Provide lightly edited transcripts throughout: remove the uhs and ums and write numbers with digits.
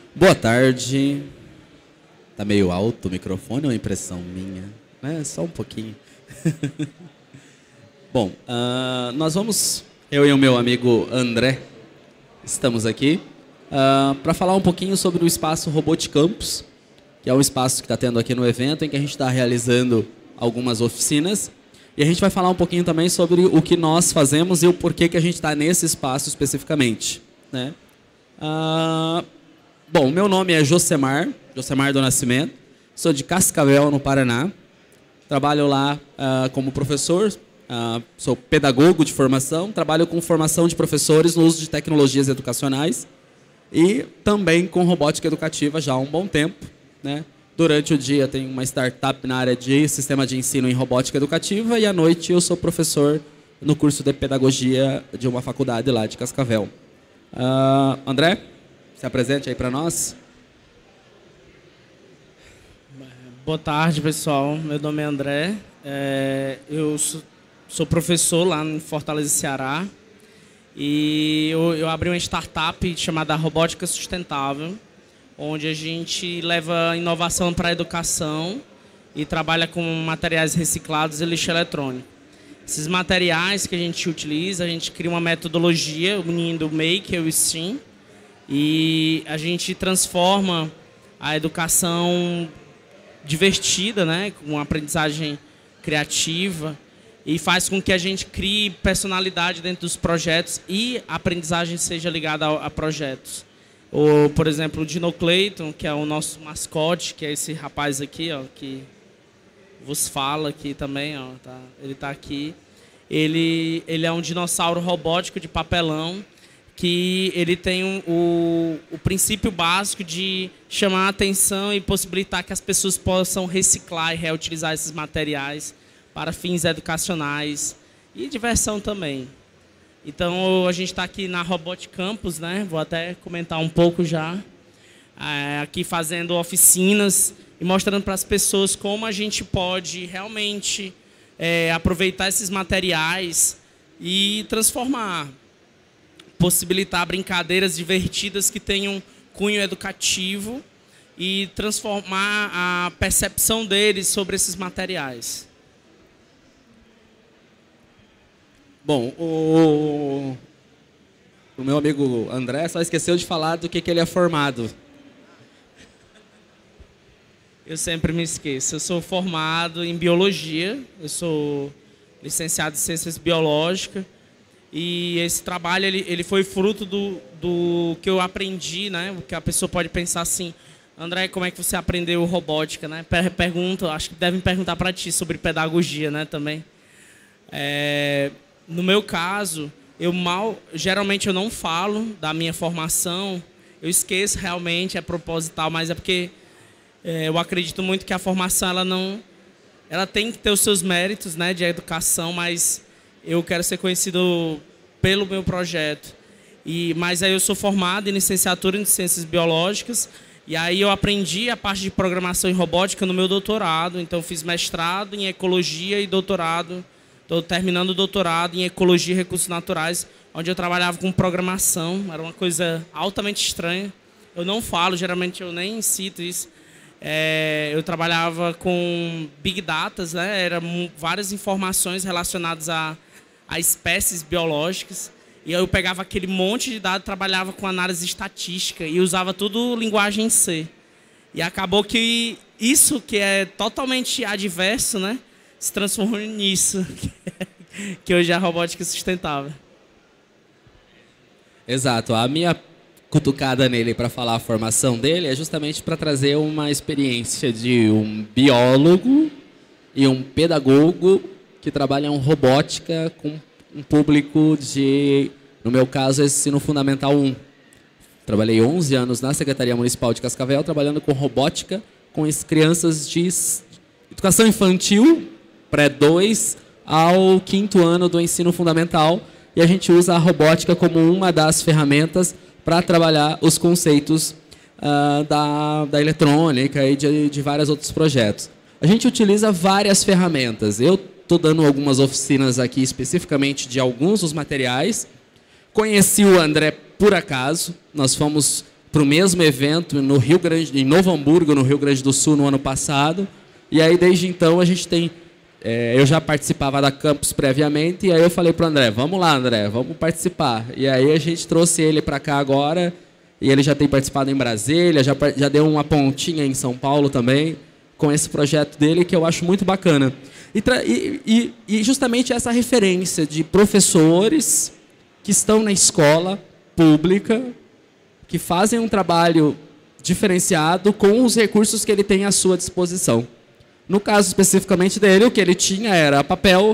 Boa tarde. Tá meio alto o microfone ou é impressão minha? É, só um pouquinho. Bom, nós vamos, eu e o meu amigo André, estamos aqui para falar um pouquinho sobre o espaço Roboticampus, que é um espaço que está tendo aqui no evento, em que a gente está realizando algumas oficinas. E a gente vai falar um pouquinho também sobre o que nós fazemos e o porquê que a gente está nesse espaço especificamente, né? Bom, meu nome é Josemar do Nascimento, sou de Cascavel, no Paraná. Trabalho lá como professor, sou pedagogo de formação, trabalho com formação de professores no uso de tecnologias educacionais e também com robótica educativa já há um bom tempo, né? Durante o dia tenho uma startup na área de sistema de ensino em robótica educativa e à noite eu sou professor no curso de pedagogia de uma faculdade lá de Cascavel. André, se apresente aí para nós. Boa tarde, pessoal. Meu nome é André. Eu sou professor lá em Fortaleza, Ceará. E eu abri uma startup chamada Robótica Sustentável, onde a gente leva inovação para a educação e trabalha com materiais reciclados e lixo eletrônico. Esses materiais que a gente utiliza, a gente cria uma metodologia unindo o Make e o STEAM, e a gente transforma a educação divertida, né, com uma aprendizagem criativa, e faz com que a gente crie personalidade dentro dos projetos e a aprendizagem seja ligada a projetos. Ou, por exemplo, o Dino Clayton, que é o nosso mascote, que é esse rapaz aqui, ó, que vos fala aqui também, ó, tá? Ele está aqui. Ele é um dinossauro robótico de papelão, que ele tem o princípio básico de chamar a atenção e possibilitar que as pessoas possam reciclar e reutilizar esses materiais para fins educacionais e diversão também. Então, a gente está aqui na Roboticampus, né? Vou até comentar um pouco já. Aqui fazendo oficinas e mostrando para as pessoas como a gente pode realmente aproveitar esses materiais e transformar, possibilitar brincadeiras divertidas que tenham cunho educativo e transformar a percepção deles sobre esses materiais. Bom, o meu amigo André só esqueceu de falar do que ele é formado. Eu sempre me esqueço. Eu sou formado em biologia, eu sou licenciado em ciências biológicas, e esse trabalho ele foi fruto do que eu aprendi, né? O que a pessoa pode pensar assim: André, como é que você aprendeu robótica, né? Acho que devem perguntar para ti sobre pedagogia, né, também. No meu caso, geralmente eu não falo da minha formação, eu esqueço realmente, é proposital, mas é porque eu acredito muito que a formação ela tem que ter os seus méritos, né, de educação, mas eu quero ser conhecido pelo meu projeto. Mas aí eu sou formado em licenciatura em ciências biológicas, e aí eu aprendi a parte de programação em robótica no meu doutorado, então fiz mestrado em ecologia e doutorado. Estou terminando o doutorado em Ecologia e Recursos Naturais, onde eu trabalhava com programação. Era uma coisa altamente estranha. Eu não falo, geralmente eu nem cito isso. Eu trabalhava com Big Data, né? Eram várias informações relacionadas a espécies biológicas. E eu pegava aquele monte de dados, trabalhava com análise estatística e usava tudo linguagem C. E acabou que isso, que é totalmente adverso, né, se transformou nisso, que hoje é a robótica sustentável. Exato. A minha cutucada nele para falar a formação dele é justamente para trazer uma experiência de um biólogo e um pedagogo que trabalham robótica com um público de, no meu caso, ensino fundamental 1. Trabalhei 11 anos na Secretaria Municipal de Cascavel, trabalhando com robótica com as crianças de educação infantil, pré-2, ao 5º ano do ensino fundamental. E a gente usa a robótica como uma das ferramentas para trabalhar os conceitos da eletrônica e de vários outros projetos. A gente utiliza várias ferramentas. Eu estou dando algumas oficinas aqui especificamente de alguns dos materiais. Conheci o André por acaso. Nós fomos para o mesmo evento no Rio Grande, em Novo Hamburgo, no Rio Grande do Sul, no ano passado. E aí, desde então, a gente tem... eu já participava da Campus previamente, e aí eu falei para o André, vamos lá, André, vamos participar. E aí a gente trouxe ele para cá agora, e ele já tem participado em Brasília, já deu uma pontinha em São Paulo também, com esse projeto dele, que eu acho muito bacana. E justamente essa referência de professores que estão na escola pública, que fazem um trabalho diferenciado com os recursos que ele tem à sua disposição. No caso especificamente dele, o que ele tinha era papel,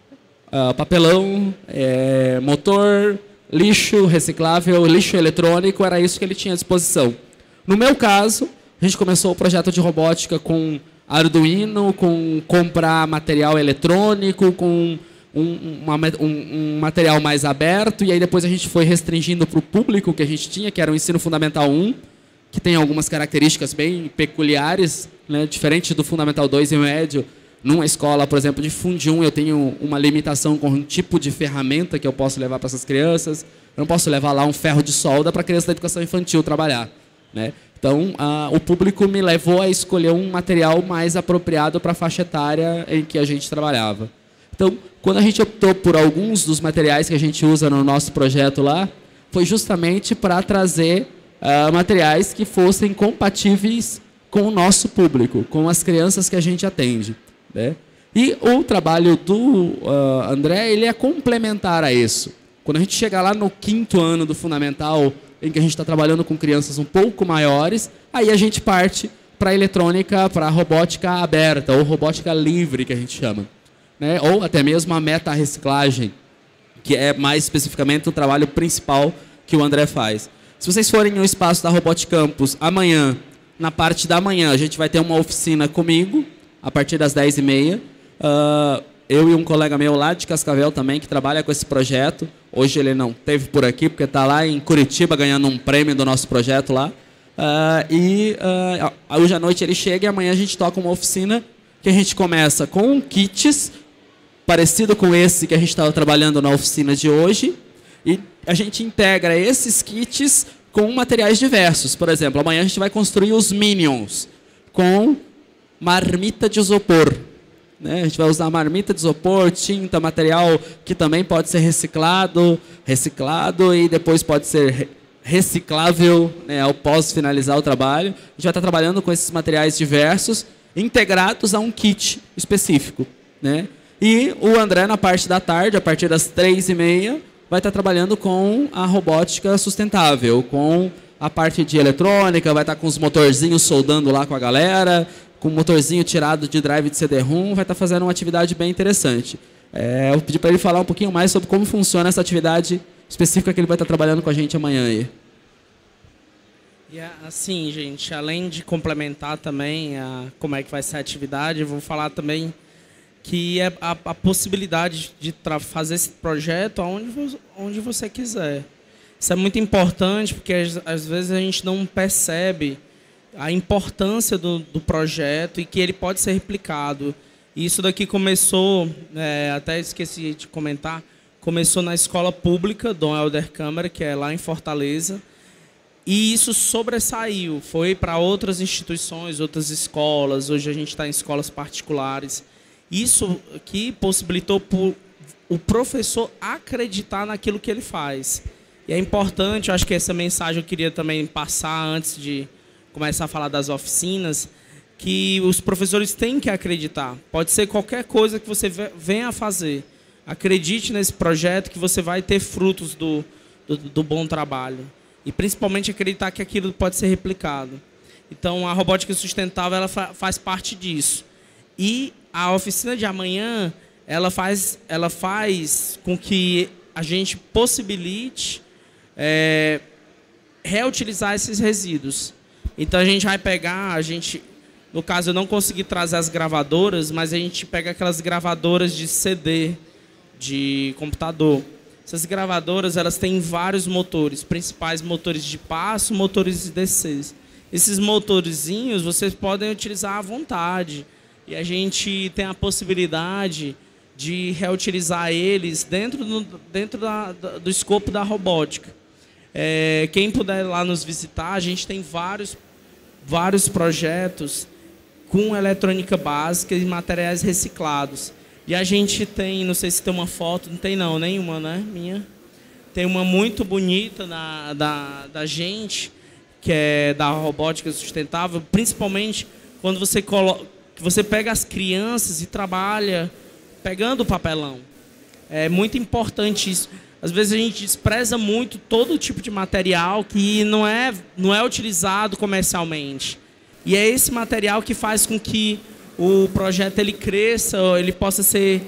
papelão, motor, lixo reciclável, lixo eletrônico, era isso que ele tinha à disposição. No meu caso, a gente começou o projeto de robótica com Arduino, com comprar material eletrônico, com um material mais aberto, e aí depois a gente foi restringindo para o público que a gente tinha, que era o Ensino Fundamental 1, que tem algumas características bem peculiares, né, diferente do Fundamental 2 e médio. Numa escola, por exemplo, de Fundi 1, eu tenho uma limitação com o tipo de ferramenta que eu posso levar para essas crianças. Eu não posso levar lá um ferro de solda para a criança da educação infantil trabalhar, né? Então, o público me levou a escolher um material mais apropriado para a faixa etária em que a gente trabalhava. Então, quando a gente optou por alguns dos materiais que a gente usa no nosso projeto lá, foi justamente para trazer materiais que fossem compatíveis com o nosso público, com as crianças que a gente atende, né? E o trabalho do André, ele é complementar a isso. Quando a gente chega lá no 5º ano do Fundamental, em que a gente está trabalhando com crianças um pouco maiores, aí a gente parte para a eletrônica, para a robótica aberta, ou robótica livre, que a gente chama, né? Ou até mesmo a meta-reciclagem, que é mais especificamente o trabalho principal que o André faz. Se vocês forem no espaço da Robotic Campus, amanhã, na parte da manhã, a gente vai ter uma oficina comigo, a partir das 10h30. Eu e um colega meu lá de Cascavel também, que trabalha com esse projeto. Hoje ele não esteve por aqui, porque está lá em Curitiba, ganhando um prêmio do nosso projeto lá. Hoje à noite ele chega e amanhã a gente toca uma oficina que a gente começa com kits, parecido com esse que a gente estava trabalhando na oficina de hoje, e a gente integra esses kits com materiais diversos. Por exemplo, amanhã a gente vai construir os Minions com marmita de isopor, né? A gente vai usar marmita de isopor, tinta, material que também pode ser reciclado e depois pode ser reciclável, né, ao pós finalizar o trabalho. A gente vai estar trabalhando com esses materiais diversos, integrados a um kit específico, né? E o André, na parte da tarde, a partir das 3h30, vai estar trabalhando com a robótica sustentável, com a parte de eletrônica, vai estar com os motorzinhos soldando lá com a galera, com o motorzinho tirado de drive de CD-ROM, vai estar fazendo uma atividade bem interessante. Eu pedi para ele falar um pouquinho mais sobre como funciona essa atividade específica que ele vai estar trabalhando com a gente amanhã aí. E assim, gente, além de complementar também como é que vai ser a atividade, eu vou falar também que é a possibilidade de fazer esse projeto onde você quiser. Isso é muito importante, porque às vezes a gente não percebe a importância do projeto e que ele pode ser replicado. E isso daqui começou, até esqueci de comentar, começou na escola pública, Dom Helder Câmara, que é lá em Fortaleza, e isso sobressaiu, foi para outras instituições, outras escolas. Hoje a gente está em escolas particulares. Isso aqui possibilitou o professor acreditar naquilo que ele faz. E é importante, eu acho que essa mensagem eu queria também passar antes de começar a falar das oficinas, que os professores têm que acreditar. Pode ser qualquer coisa que você venha a fazer. Acredite nesse projeto que você vai ter frutos do bom trabalho. E principalmente acreditar que aquilo pode ser replicado. Então a robótica sustentável ela faz parte disso. E a oficina de amanhã ela faz com que a gente possibilite reutilizar esses resíduos. Então a gente vai pegar, no caso eu não consegui trazer as gravadoras, mas a gente pega aquelas gravadoras de CD, de computador. Essas gravadoras elas têm vários motores, principais motores de passo, motores de DC. Esses motorzinhos vocês podem utilizar à vontade. E a gente tem a possibilidade de reutilizar eles dentro do escopo da robótica. Quem puder lá nos visitar, a gente tem vários projetos com eletrônica básica e materiais reciclados. E a gente tem, não sei se tem uma foto, não tem não, nenhuma, né, minha? Tem uma muito bonita da gente, que é da robótica sustentável, principalmente quando você pega as crianças e trabalha pegando o papelão. É muito importante isso. Às vezes a gente despreza muito todo tipo de material que não é utilizado comercialmente. E é esse material que faz com que o projeto ele cresça, ele possa ser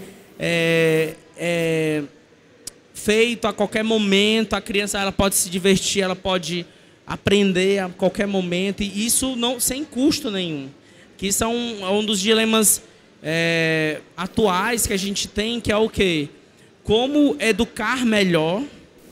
feito a qualquer momento. A criança ela pode se divertir, ela pode aprender a qualquer momento, e isso não sem custo nenhum. Que isso é um dos dilemas atuais que a gente tem, que é o quê? Como educar melhor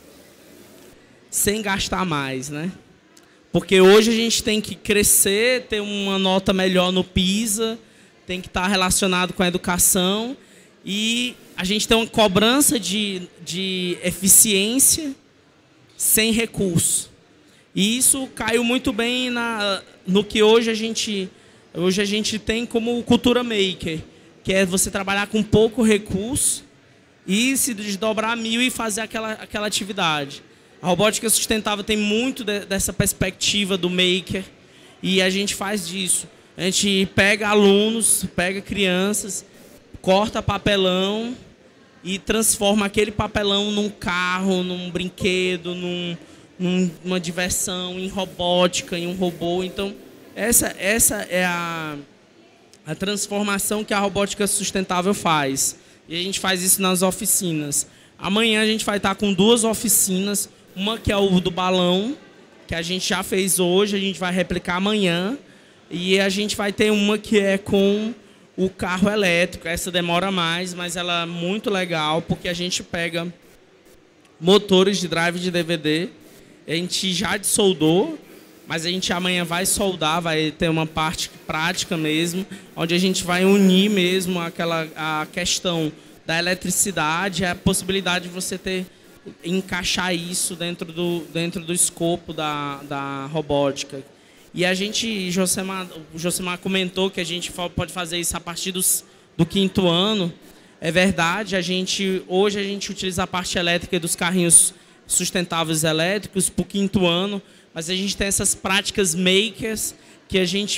sem gastar mais, né? Porque hoje a gente tem que crescer, ter uma nota melhor no PISA, tem que estar relacionado com a educação, e a gente tem uma cobrança de eficiência sem recurso. E isso caiu muito bem no que hoje a gente tem como cultura maker, que é você trabalhar com pouco recurso e se desdobrar 1000 e fazer aquela atividade. A robótica sustentável tem muito dessa perspectiva do maker, e a gente faz disso. A gente pega alunos, pega crianças, corta papelão e transforma aquele papelão num carro, num brinquedo, numa diversão, em robótica, em um robô. Então, essa é a transformação que a robótica sustentável faz. E a gente faz isso nas oficinas. Amanhã a gente vai estar com 2 oficinas. Uma que é o do balão, que a gente já fez hoje, a gente vai replicar amanhã. E a gente vai ter uma que é com o carro elétrico. Essa demora mais, mas ela é muito legal, porque a gente pega motores de drive de DVD. A gente já soldou, mas a gente amanhã vai soldar, vai ter uma parte prática mesmo, onde a gente vai unir mesmo a questão da eletricidade, a possibilidade de você encaixar isso dentro do escopo da robótica. E a gente, o Josemar comentou que a gente pode fazer isso a partir do 5º ano. É verdade, hoje a gente utiliza a parte elétrica dos carrinhos sustentáveis elétricos para o 5º ano, mas a gente tem essas práticas makers que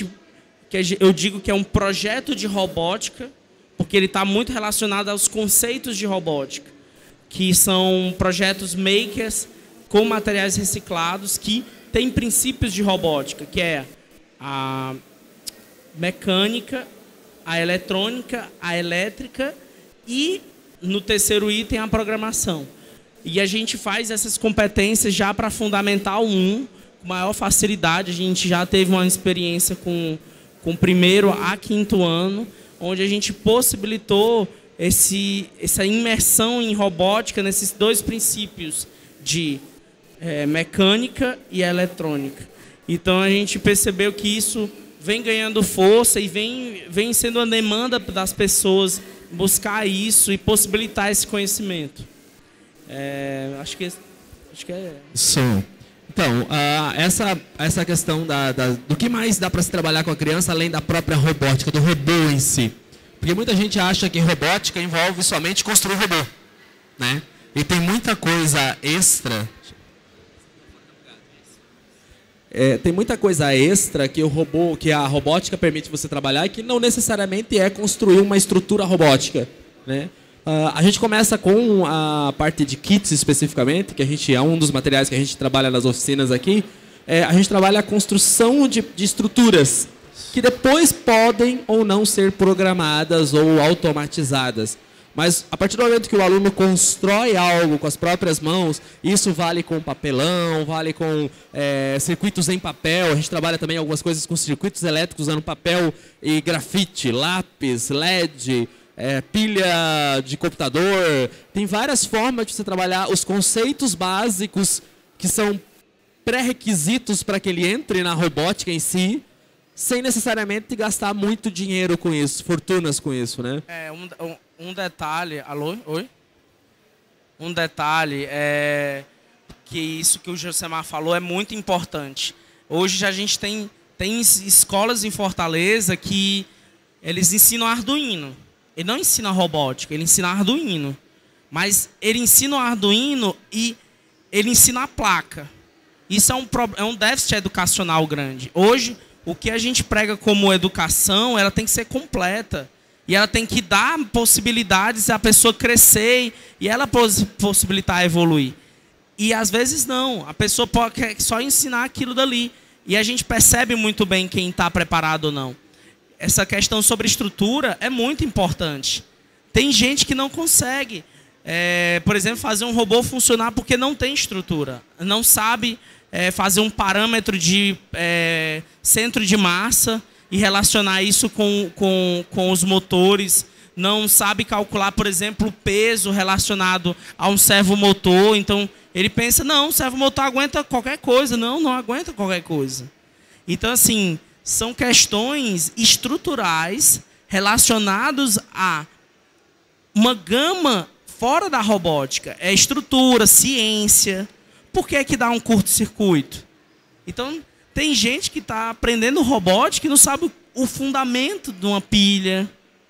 eu digo que é um projeto de robótica, porque ele está muito relacionado aos conceitos de robótica, que são projetos makers com materiais reciclados que têm princípios de robótica, que é a mecânica, a eletrônica, a elétrica e, no 3º item, a programação. E a gente faz essas competências já para Fundamental 1, com maior facilidade. A gente já teve uma experiência com o 1º a 5º ano, onde a gente possibilitou essa imersão em robótica nesses 2 princípios de mecânica e eletrônica. Então a gente percebeu que isso vem ganhando força e vem sendo uma demanda das pessoas buscar isso e possibilitar esse conhecimento. Acho que é isso. Então, essa questão do que mais dá para se trabalhar com a criança, além da própria robótica, do robô em si. Porque muita gente acha que robótica envolve somente construir robô, né? E tem muita coisa extra. Tem muita coisa extra que a robótica permite você trabalhar e que não necessariamente é construir uma estrutura robótica, né? A gente começa com a parte de kits especificamente, que é um dos materiais que a gente trabalha nas oficinas aqui. A gente trabalha a construção de estruturas que depois podem ou não ser programadas ou automatizadas. Mas a partir do momento que o aluno constrói algo com as próprias mãos, isso vale com papelão, vale com circuitos em papel. A gente trabalha também algumas coisas com circuitos elétricos usando papel e grafite, lápis, LED, pilha de computador. Tem várias formas de você trabalhar os conceitos básicos que são pré-requisitos para que ele entre na robótica em si, sem necessariamente gastar muito dinheiro com isso, fortunas com isso, né? Um detalhe, alô? Oi? Um detalhe é que isso que o Josemar falou é muito importante. Hoje a gente tem escolas em Fortaleza que eles ensinam Arduino. Ele não ensina robótica, ele ensina Arduino. Mas ele ensina o Arduino e ele ensina a placa. Isso é um déficit educacional grande. Hoje, o que a gente prega como educação, ela tem que ser completa. E ela tem que dar possibilidades a pessoa crescer e ela possibilitar evoluir. E às vezes não. A pessoa quer só ensinar aquilo dali. E a gente percebe muito bem quem está preparado ou não. Essa questão sobre estrutura é muito importante. Tem gente que não consegue, por exemplo, fazer um robô funcionar porque não tem estrutura. Não sabe fazer um parâmetro de centro de massa e relacionar isso com os motores. Não sabe calcular, por exemplo, o peso relacionado a um servomotor. Então, ele pensa, não, o servomotor aguenta qualquer coisa. Não, não aguenta qualquer coisa. Então, assim, são questões estruturais relacionadas a uma gama fora da robótica. É estrutura, ciência. Por que é que dá um curto-circuito? Então, tem gente que está aprendendo robótica e não sabe o fundamento de uma pilha.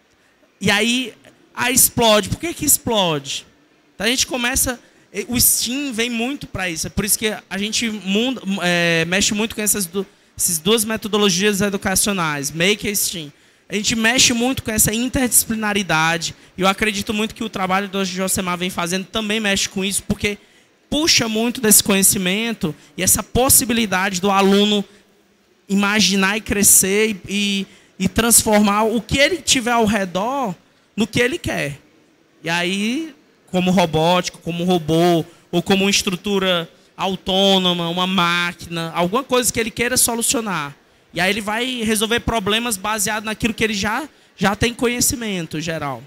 E aí explode. Por que explode? Então, a gente começa... O STEAM vem muito para isso. É por isso que a gente mexe muito com essas duas metodologias educacionais, Make e STEAM. A gente mexe muito com essa interdisciplinaridade. E eu acredito muito que o trabalho do Josemar vem fazendo também mexe com isso, porque puxa muito desse conhecimento e essa possibilidade do aluno imaginar e crescer e transformar o que ele tiver ao redor no que ele quer. E aí, como robótico, como robô, ou como uma estrutura autônoma, uma máquina, alguma coisa que ele queira solucionar. E aí ele vai resolver problemas baseado naquilo que ele já tem conhecimento geral.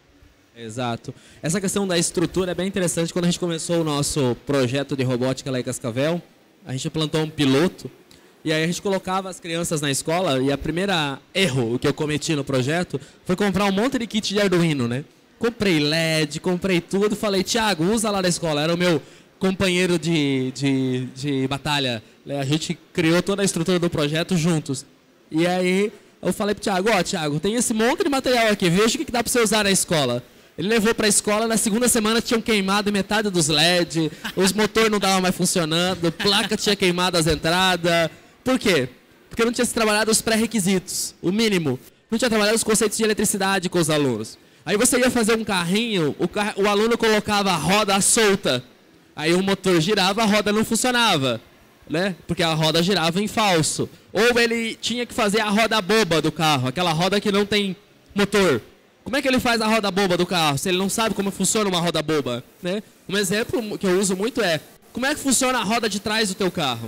Exato. Essa questão da estrutura é bem interessante. Quando a gente começou o nosso projeto de robótica lá em Cascavel, a gente plantou um piloto e aí a gente colocava as crianças na escola e a primeira erro que eu cometi no projeto foi comprar um monte de kit de Arduino, né? Comprei LED, comprei tudo, falei, Thiago, usa lá na escola. Era o meu companheiro de batalha. A gente criou toda a estrutura do projeto juntos. E aí eu falei pro Thiago, Thiago, tem esse monte de material aqui, veja o que dá para você usar na escola. Ele levou para a escola, na segunda semana tinham queimado metade dos LED, os motores não estavam mais funcionando, placa tinha queimado as entradas. Por quê? Porque não tinha se trabalhado os pré-requisitos, o mínimo. Não tinha trabalhado os conceitos de eletricidade com os alunos. Aí você ia fazer um carrinho, o aluno colocava a roda solta. Aí o motor girava, a roda não funcionava, né? Porque a roda girava em falso. Ou ele tinha que fazer a roda boba do carro, aquela roda que não tem motor. Como é que ele faz a roda boba do carro, se ele não sabe como funciona uma roda boba, né? Um exemplo que eu uso muito é, como é que funciona a roda de trás do teu carro?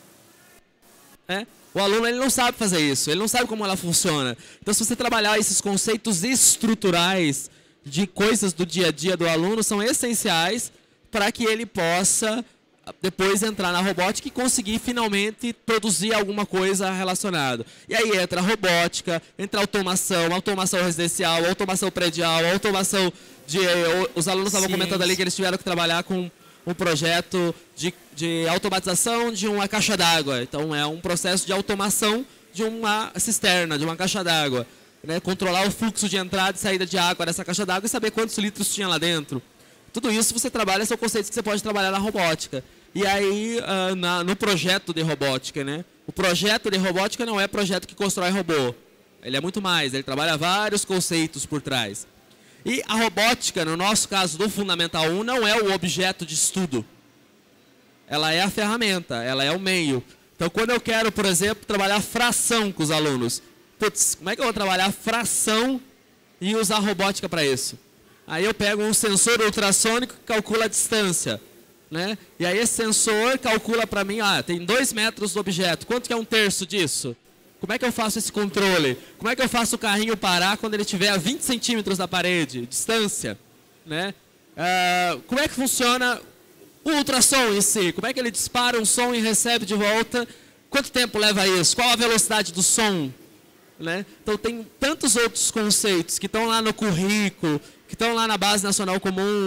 O aluno ele não sabe fazer isso, ele não sabe como ela funciona. Então, se você trabalhar esses conceitos estruturais de coisas do dia a dia do aluno, são essenciais para que ele possa depois entrar na robótica e conseguir finalmente produzir alguma coisa relacionada. E aí entra a robótica, entra a automação residencial, automação predial, automação de... Os alunos estavam comentando ali que eles tiveram que trabalhar com um projeto de automatização de uma caixa d'água. Então é um processo de automação de uma cisterna, de uma caixa d'água, né? Controlar o fluxo de entrada e saída de água dessa caixa d'água e saber quantos litros tinha lá dentro. Tudo isso você trabalha, são conceitos que você pode trabalhar na robótica. E aí, no projeto de robótica, né? O projeto de robótica não é projeto que constrói robô. Ele é muito mais, ele trabalha vários conceitos por trás. E a robótica, no nosso caso do Fundamental 1, não é o objeto de estudo. Ela é a ferramenta, ela é o meio. Então, quando eu quero, por exemplo, trabalhar fração com os alunos, putz, como é que eu vou trabalhar fração e usar robótica para isso? Aí eu pego um sensor ultrassônico que calcula a distância, né? E aí esse sensor calcula para mim, tem 2 metros do objeto, quanto que é 1/3 disso? Como é que eu faço esse controle? Como é que eu faço o carrinho parar quando ele estiver a 20 centímetros da parede, distância, né? Como é que funciona o ultrassom em si? Como é que ele dispara um som e recebe de volta? Quanto tempo leva isso? Qual a velocidade do som? Né? Então tem tantos outros conceitos que estão lá no currículo, que estão lá na Base Nacional Comum,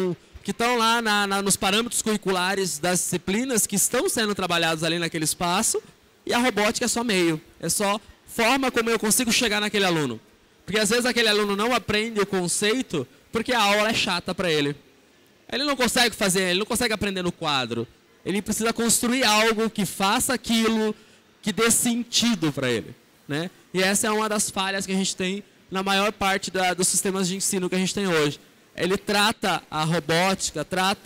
que estão lá nos parâmetros curriculares das disciplinas que estão sendo trabalhados ali naquele espaço, e a robótica é só meio, é só forma como eu consigo chegar naquele aluno. Porque às vezes aquele aluno não aprende o conceito porque a aula é chata para ele. Ele não consegue fazer, ele não consegue aprender no quadro. Ele precisa construir algo que faça aquilo, que dê sentido para ele, né? E essa é uma das falhas que a gente tem na maior parte dos sistemas de ensino que a gente tem hoje. Ele trata a robótica, trata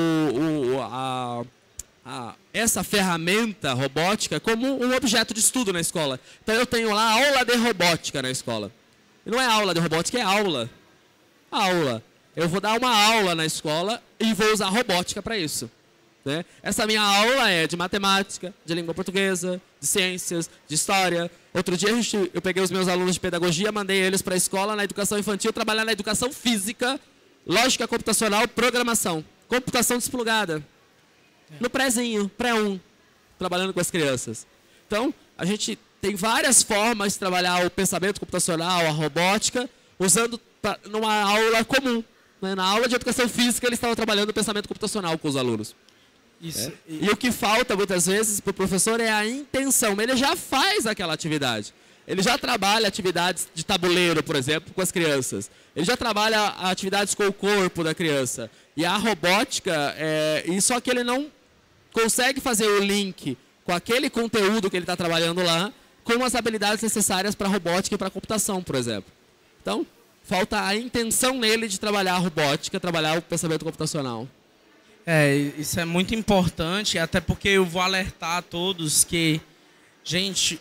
essa ferramenta robótica como um objeto de estudo na escola. Então eu tenho lá aula de robótica na escola. E não é aula de robótica, é aula. Aula. Eu vou dar uma aula na escola e vou usar robótica para isso, né? Essa minha aula é de matemática, de língua portuguesa, de ciências, de história. Outro dia eu peguei os meus alunos de pedagogia, mandei eles para a escola na educação infantil, trabalhar na educação física, lógica computacional, programação, computação desplugada. No prézinho, pré-1, trabalhando com as crianças. Então, a gente tem várias formas de trabalhar o pensamento computacional, a robótica, usando numa aula comum, né? Na aula de educação física, eles estavam trabalhando o pensamento computacional com os alunos. Isso. E o que falta, muitas vezes, para o professor é a intenção. Ele já faz aquela atividade. Ele já trabalha atividades de tabuleiro, por exemplo, com as crianças. Ele já trabalha atividades com o corpo da criança. E a robótica, só que ele não consegue fazer o link com aquele conteúdo que ele está trabalhando lá, com as habilidades necessárias para a robótica e para a computação, por exemplo. Então, falta a intenção nele de trabalhar a robótica, trabalhar o pensamento computacional. Isso é muito importante, até porque eu vou alertar a todos que, gente,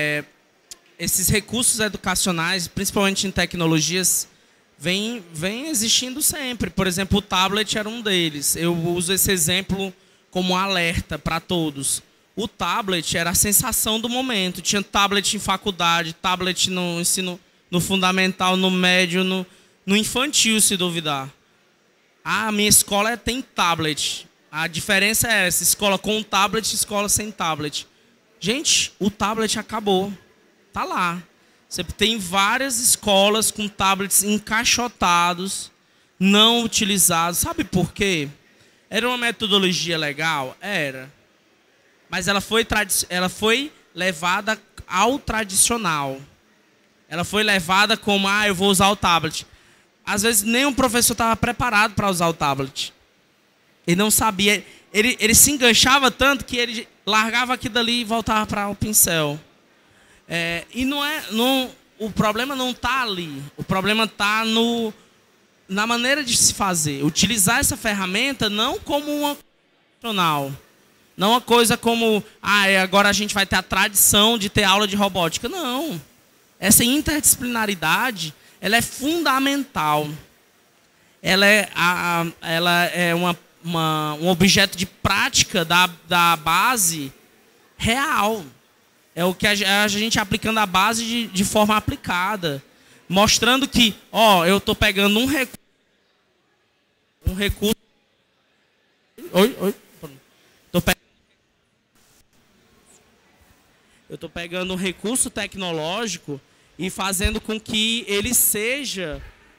esses recursos educacionais, principalmente em tecnologias, vem existindo sempre. Por exemplo, o tablet era um deles. Eu uso esse exemplo como alerta para todos. O tablet era a sensação do momento. Tinha tablet em faculdade, tablet no ensino, no fundamental, no médio, no infantil, se duvidar. A minha escola tem tablet. A diferença é essa: escola com tablet, escola sem tablet. Gente, o tablet acabou. Tá lá. Você tem várias escolas com tablets encaixotados, não utilizados. Sabe por quê? Era uma metodologia legal? Era. Mas ela foi levada ao tradicional. Ela foi levada como, eu vou usar o tablet. Às vezes nem o professor estava preparado para usar o tablet. Ele não sabia. Ele se enganchava tanto que ele largava aquilo dali e voltava para o pincel. O problema não está ali. O problema está na maneira de se fazer. Utilizar essa ferramenta não como uma profissional. Não uma coisa como, agora a gente vai ter a tradição de ter aula de robótica. Não. Essa interdisciplinaridade, ela é fundamental. Ela é um objeto de prática da base real. É o que a gente aplicando a base de forma aplicada. Mostrando que, eu estou pegando um recurso. Eu estou pegando um recurso tecnológico e fazendo com que ele seja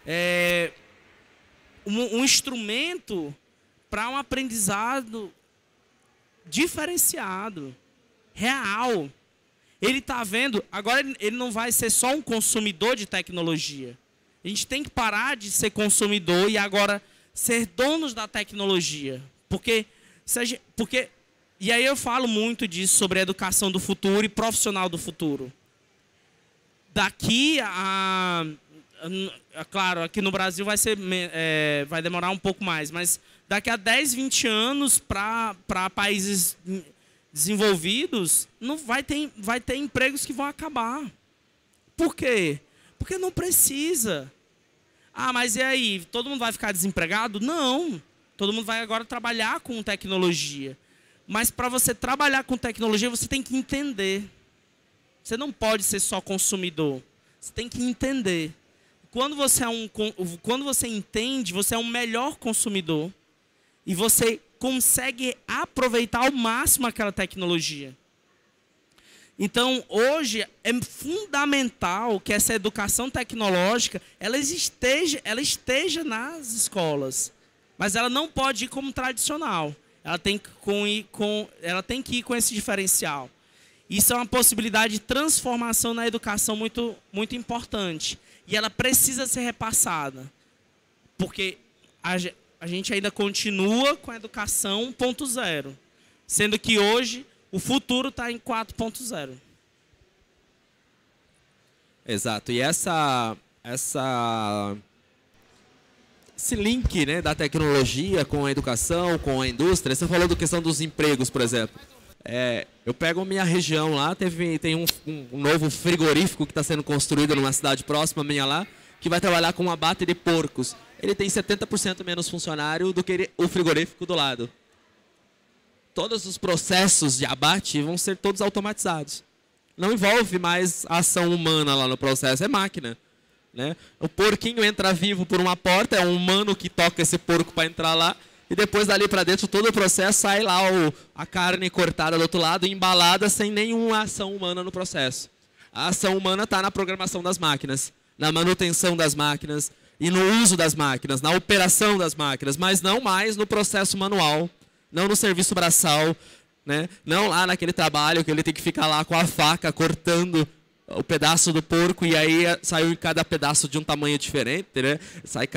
um instrumento para um aprendizado diferenciado, real. Ele está vendo, agora ele não vai ser só um consumidor de tecnologia. A gente tem que parar de ser consumidor e agora ser donos da tecnologia. E aí eu falo muito disso sobre a educação do futuro e profissional do futuro. Daqui claro, aqui no Brasil vai demorar um pouco mais, mas daqui a 10, 20 anos para países desenvolvidos, não vai ter empregos que vão acabar. Por quê? Porque não precisa. Mas e aí? Todo mundo vai ficar desempregado? Não. Todo mundo vai agora trabalhar com tecnologia. Mas para você trabalhar com tecnologia, você tem que entender. Você não pode ser só consumidor. Você tem que entender. Quando você entende, você é um melhor consumidor. E você consegue aproveitar ao máximo aquela tecnologia. Então, hoje, é fundamental que essa educação tecnológica ela esteja nas escolas. Mas ela não pode ir como tradicional. Ela tem que ir com esse diferencial. Isso é uma possibilidade de transformação na educação muito, muito importante. E ela precisa ser repassada. Porque a gente ainda continua com a educação 1.0. Sendo que hoje o futuro está em 4.0. Exato. E esse link, né, da tecnologia com a educação, com a indústria, você falou da questão dos empregos, por exemplo. Eu pego minha região lá, tem um novo frigorífico que está sendo construído numa cidade próxima minha lá, que vai trabalhar com um abate de porcos. Ele tem 70% menos funcionário do que o frigorífico do lado. Todos os processos de abate vão ser todos automatizados. Não envolve mais ação humana lá no processo, é máquina. Né? O porquinho entra vivo por uma porta, é um humano que toca esse porco para entrar lá, e depois dali para dentro todo o processo sai lá a carne cortada do outro lado, embalada sem nenhuma ação humana no processo. A ação humana está na programação das máquinas, na manutenção das máquinas e no uso das máquinas, na operação das máquinas, mas não mais no processo manual, não no serviço braçal, né? Não lá naquele trabalho que ele tem que ficar lá com a faca cortando o pedaço do porco, e aí saiu em cada pedaço de um tamanho diferente, né? Sai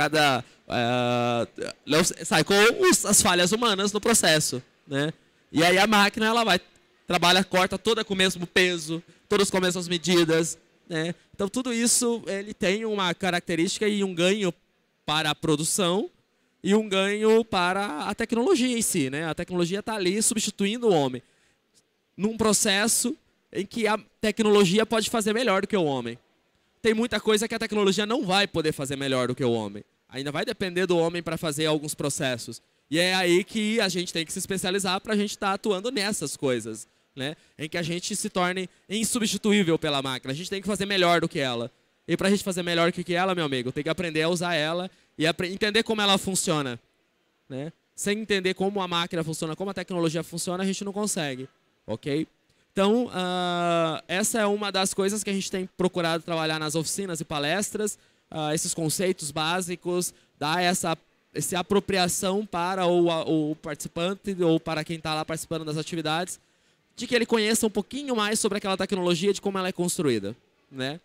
com as falhas humanas no processo, né? E aí a máquina ela corta toda com o mesmo peso, todas com as mesmas medidas, né? Então tudo isso ele tem uma característica e um ganho para a produção e um ganho para a tecnologia em si, né? A tecnologia está ali substituindo o homem num processo em que a tecnologia pode fazer melhor do que o homem. Tem muita coisa que a tecnologia não vai poder fazer melhor do que o homem. Ainda vai depender do homem para fazer alguns processos. E é aí que a gente tem que se especializar para a gente estar atuando nessas coisas, né? Em que a gente se torne insubstituível pela máquina. A gente tem que fazer melhor do que ela. E para a gente fazer melhor do que ela, meu amigo, tem que aprender a usar ela e entender como ela funciona, né? Sem entender como a máquina funciona, como a tecnologia funciona, a gente não consegue, ok? Então, essa é uma das coisas que a gente tem procurado trabalhar nas oficinas e palestras, esses conceitos básicos, dar essa apropriação para o participante ou para quem está lá participando das atividades, de que ele conheça um pouquinho mais sobre aquela tecnologia, de como ela é construída, né?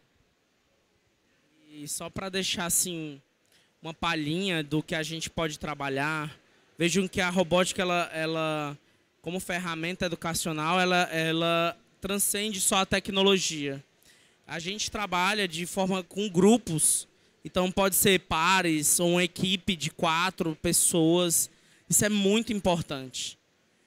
E só para deixar assim uma palhinha do que a gente pode trabalhar, vejam que a robótica ela como ferramenta educacional, ela transcende só a tecnologia. A gente trabalha de forma com grupos, então pode ser pares ou uma equipe de 4 pessoas. Isso é muito importante.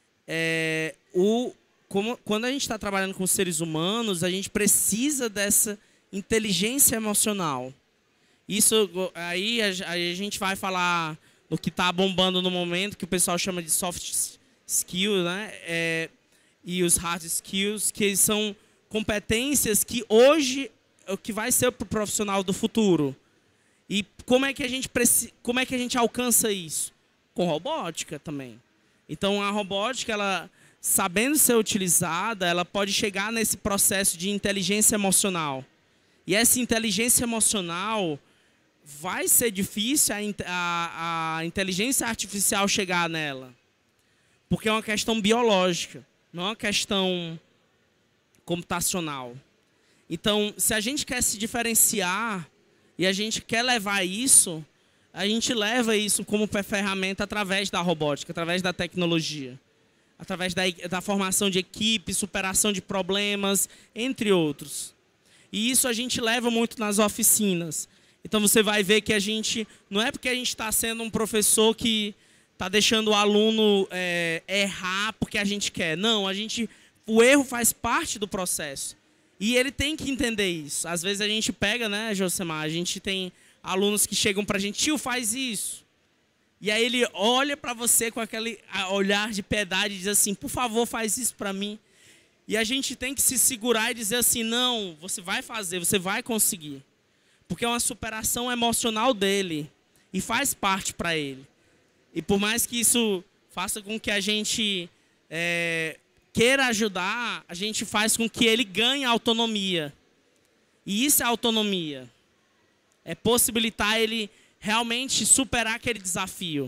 Quando a gente está trabalhando com seres humanos, a gente precisa dessa inteligência emocional. Isso aí a gente vai falar do que está bombando no momento, que o pessoal chama de soft skills, né? E os hard skills, que são competências que hoje é o que vai ser para o profissional do futuro. E como é que a gente alcança isso? Com robótica também. Então a robótica, ela, sabendo ser utilizada, ela pode chegar nesse processo de inteligência emocional. E essa inteligência emocional vai ser difícil a inteligência artificial chegar nela. Porque é uma questão biológica, não é uma questão computacional. Então, se a gente quer se diferenciar e a gente quer levar isso, a gente leva isso como ferramenta através da robótica, através da tecnologia, através da formação de equipe, superação de problemas, entre outros. E isso a gente leva muito nas oficinas. Então você vai ver que a gente, não é porque a gente está sendo um professor que está deixando o aluno errar porque a gente quer. Não, o erro faz parte do processo. E ele tem que entender isso. Às vezes a gente pega, né, Josemar? A gente tem alunos que chegam para a gente, tio, faz isso. E aí ele olha para você com aquele olhar de piedade e diz assim, por favor, faz isso para mim. E a gente tem que se segurar e dizer assim, não, você vai fazer, você vai conseguir. Porque é uma superação emocional dele e faz parte para ele. E por mais que isso faça com que a gente queira ajudar, a gente faz com que ele ganhe autonomia. E isso é autonomia. É possibilitar ele realmente superar aquele desafio.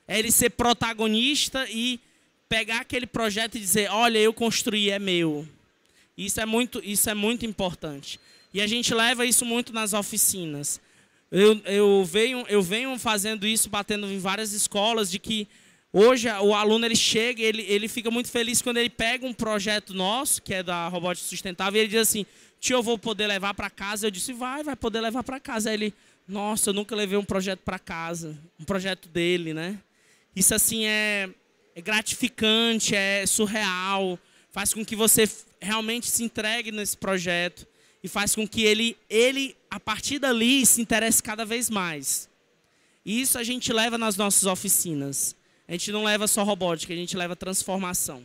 É ele ser protagonista e pegar aquele projeto e dizer, olha, eu construí, é meu. Isso é muito importante. E a gente leva isso muito nas oficinas. Eu venho fazendo isso, batendo em várias escolas, de que hoje o aluno ele chega, ele fica muito feliz quando ele pega um projeto nosso, que é da Robótica Sustentável, e ele diz assim, tio, eu vou poder levar para casa? Eu disse, vai poder levar para casa. Aí ele, nossa, eu nunca levei um projeto para casa, um projeto dele, né? Isso assim é gratificante, é surreal, faz com que você realmente se entregue nesse projeto e faz com que ele a partir dali, se interesse cada vez mais. E isso a gente leva nas nossas oficinas. A gente não leva só robótica, a gente leva transformação.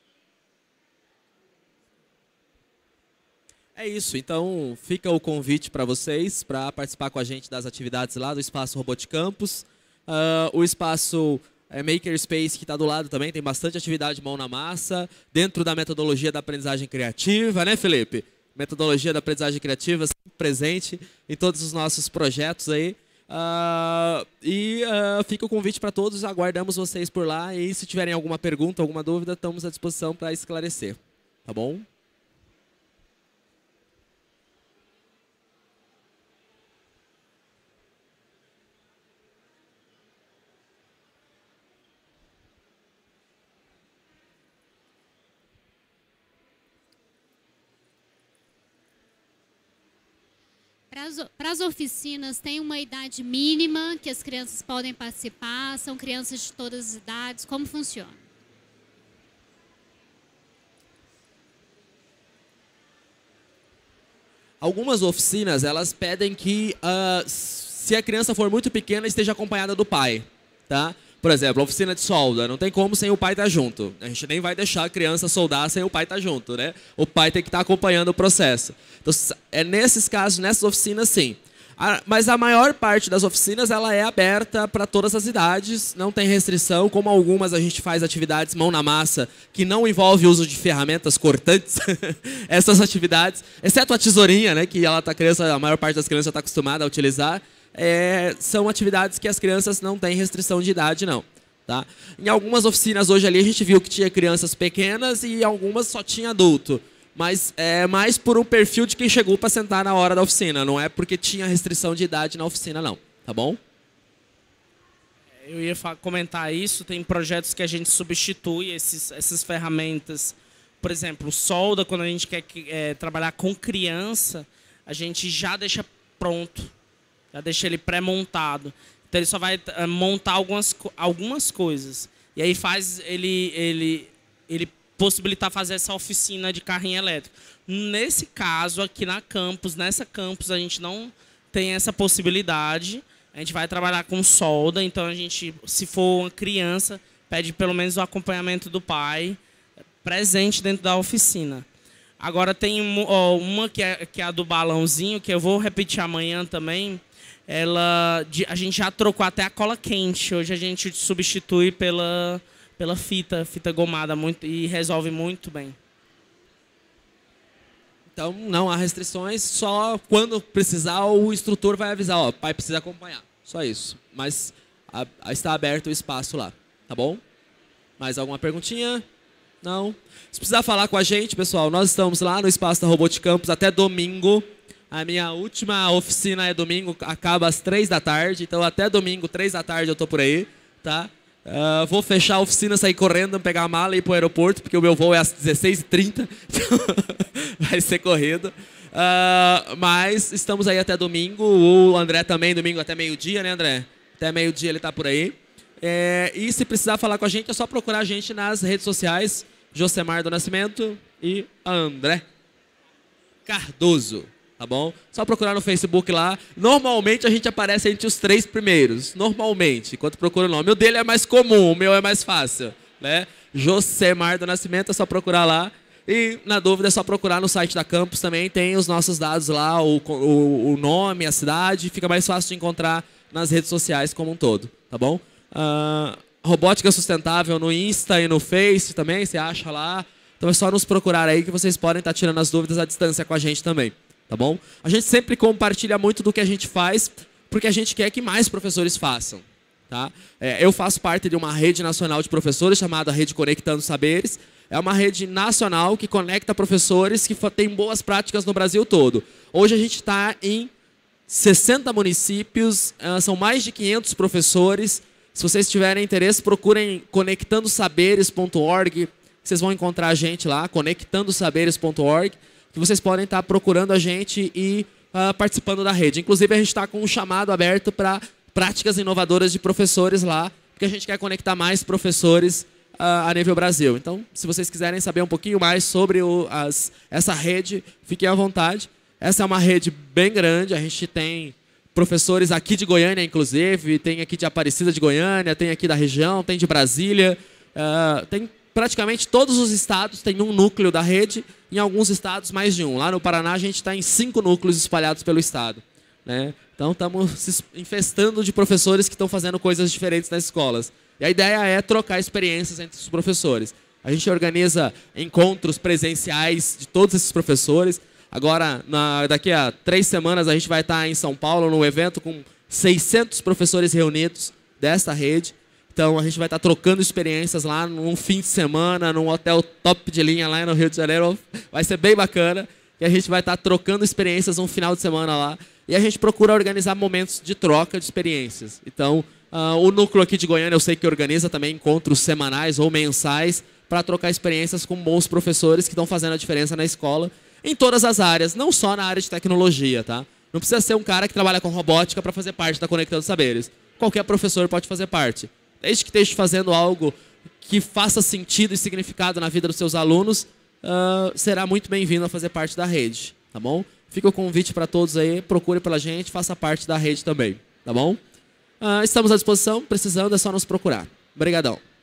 É isso, então fica o convite para vocês para participar com a gente das atividades lá do Espaço Roboticampus. O espaço Makerspace, que está do lado também, tem bastante atividade mão na massa, dentro da metodologia da aprendizagem criativa, né, Felipe? Metodologia da aprendizagem criativa sempre presente em todos os nossos projetos aí. Fica o convite para todos, aguardamos vocês por lá e se tiverem alguma pergunta, alguma dúvida, estamos à disposição para esclarecer, tá bom? Para as oficinas, tem uma idade mínima que as crianças podem participar? São crianças de todas as idades? Como funciona? Algumas oficinas, elas pedem que, se a criança for muito pequena, esteja acompanhada do pai, tá? Por exemplo, a oficina de solda, não tem como sem o pai estar junto. A gente nem vai deixar a criança soldar sem o pai estar junto, né? O pai tem que estar acompanhando o processo. Então, é nesses casos, nessas oficinas, sim. Mas a maior parte das oficinas, ela é aberta para todas as idades, não tem restrição, como algumas a gente faz atividades mão na massa, que não envolve o uso de ferramentas cortantes. Essas atividades, exceto a tesourinha, né, que a maior parte das crianças está acostumada a utilizar, são atividades que as crianças não têm restrição de idade, não. Tá? Em algumas oficinas hoje ali a gente viu que tinha crianças pequenas e algumas só tinha adulto. Mas é mais por um perfil de quem chegou para sentar na hora da oficina. Não é porque tinha restrição de idade na oficina, não. Tá bom? Eu ia comentar isso. Tem projetos que a gente substitui essas ferramentas. Por exemplo, solda, quando a gente quer trabalhar com criança, a gente já deixa pronto. Já deixa ele pré-montado. Então ele só vai montar algumas coisas. E aí faz ele possibilitar fazer essa oficina de carrinho elétrico. Nesse caso, aqui nessa campus, a gente não tem essa possibilidade. A gente vai trabalhar com solda, então a gente, se for uma criança, pede pelo menos o acompanhamento do pai presente dentro da oficina. Agora tem uma que é a do balãozinho, que eu vou repetir amanhã também. A gente já trocou até a cola quente. Hoje a gente substitui pela fita gomada e resolve muito bem. Então não há restrições, só quando precisar o instrutor vai avisar, ó, pai precisa acompanhar, só isso. Mas está aberto o espaço lá, tá bom? Mais alguma perguntinha? Não? Se precisar falar com a gente, pessoal, nós estamos lá no espaço da Roboticampus até domingo. A minha última oficina é domingo, acaba às 3 da tarde, então até domingo, 3 da tarde eu tô por aí, tá? Vou fechar a oficina, sair correndo, pegar a mala e ir para o aeroporto, porque o meu voo é às 16h30, então vai ser corrido. Mas estamos aí até domingo, o André também, domingo até meio-dia, né, André? Até meio-dia ele está por aí. E se precisar falar com a gente, é só procurar a gente nas redes sociais, Josemar do Nascimento e André Cardoso. Tá bom? Só procurar no Facebook lá. Normalmente a gente aparece entre os 3 primeiros. Normalmente, enquanto procura o nome. O dele é mais comum, o meu é mais fácil. Né? Josemar do Nascimento, é só procurar lá. E, na dúvida, é só procurar no site da Campus também. Tem os nossos dados lá, o nome, a cidade. Fica mais fácil de encontrar nas redes sociais como um todo. Tá bom? Robótica Sustentável no Insta e no Face também, você acha lá. Então é só nos procurar aí que vocês podem estar tirando as dúvidas à distância com a gente também. Tá bom? A gente sempre compartilha muito do que a gente faz, porque a gente quer que mais professores façam. Tá? Eu faço parte de uma rede nacional de professores chamada Rede Conectando Saberes. É uma rede nacional que conecta professores que têm boas práticas no Brasil todo. Hoje a gente está em 60 municípios, são mais de 500 professores. Se vocês tiverem interesse, procurem conectandosaberes.org. Vocês vão encontrar a gente lá, conectandosaberes.org, que vocês podem estar procurando a gente e participando da rede. Inclusive, a gente está com um chamado aberto para práticas inovadoras de professores lá, porque a gente quer conectar mais professores a nível Brasil. Então, se vocês quiserem saber um pouquinho mais sobre essa rede, fiquem à vontade. Essa é uma rede bem grande, a gente tem professores aqui de Goiânia, inclusive, tem aqui de Aparecida de Goiânia, tem aqui da região, tem de Brasília, tem praticamente todos os estados têm um núcleo da rede, em alguns estados mais de um. Lá no Paraná a gente está em 5 núcleos espalhados pelo estado, né? Então estamos se infestando de professores que estão fazendo coisas diferentes nas escolas. E a ideia é trocar experiências entre os professores. A gente organiza encontros presenciais de todos esses professores. Agora, daqui a 3 semanas, a gente vai estar em São Paulo, num evento com 600 professores reunidos desta rede. Então, a gente vai estar trocando experiências lá num fim de semana, num hotel top de linha lá no Rio de Janeiro. Vai ser bem bacana. E a gente vai estar trocando experiências um final de semana lá. E a gente procura organizar momentos de troca de experiências. Então, o núcleo aqui de Goiânia, eu sei que organiza também encontros semanais ou mensais para trocar experiências com bons professores que estão fazendo a diferença na escola, em todas as áreas, não só na área de tecnologia, tá? Não precisa ser um cara que trabalha com robótica para fazer parte da Conectando Saberes. Qualquer professor pode fazer parte. Desde que esteja fazendo algo que faça sentido e significado na vida dos seus alunos, será muito bem-vindo a fazer parte da rede, tá bom? Fica o convite para todos aí, procure pela gente, faça parte da rede também, tá bom? Estamos à disposição, precisando é só nos procurar. Obrigadão.